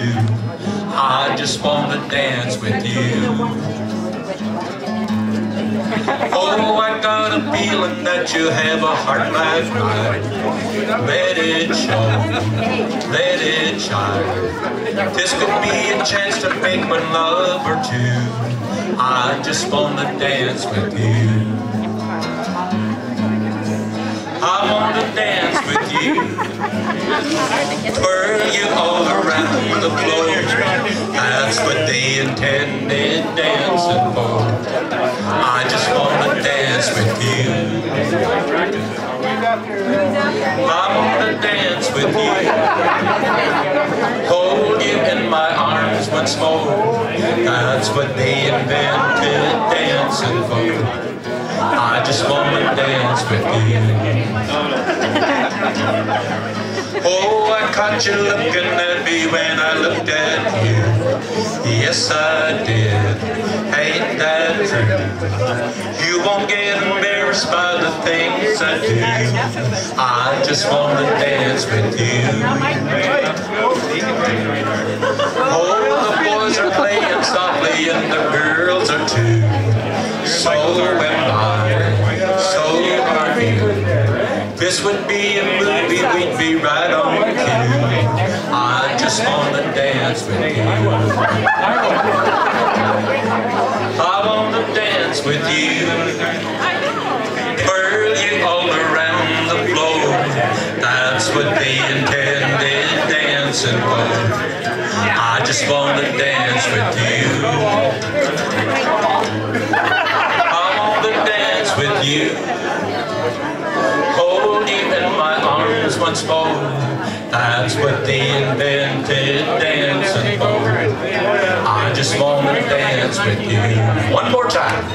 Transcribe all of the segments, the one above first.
I just want to dance with you. Oh, I got a feeling that you have a heart like mine. Let it show, let it shine. This could be a chance to make one love or two. I just want to dance with you. I want to dance with you, twirl you all around the floor. That's what they intended dancing for. I just want to dance with you. I want to dance with you, hold you in my arms once more. That's what they invented dancing for. I just want to dance with you. Oh, I caught you looking at me when I looked at you. Yes, I did. Ain't that true? You won't get embarrassed by the things I do. I just want to dance with you. Oh, the boys are playing softly and the girls are too. So am I, so are you. This would be a movie, we'd be right on cue. I just want to dance with you. I want to dance with you, twirl you all around the floor. That's what they intended dancing for. I just want to dance with you. With you, hold you in my arms once more. That's what they invented dancing for. I just want to dance with you. One more time.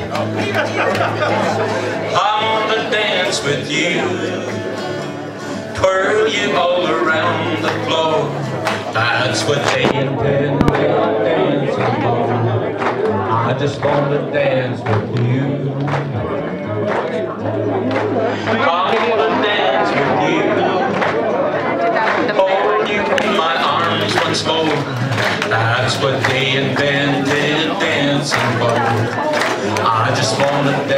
I want to dance with you, twirl you all around the floor. That's what they intended dancing for. I just want to dance with you. I want to dance with you, hold you in my arms once more. That's what they invented dancing for. I just want to dance.